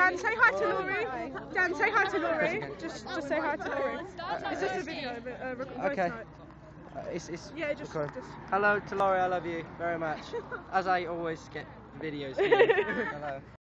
Dan, say hi to Laurie. Dan, say hi to Laurie. Just say hi to Laurie. It's just a video, voice Okay. note. It's Yeah, just. Hello to Laurie, I love you very much. As I always get videos. Hello.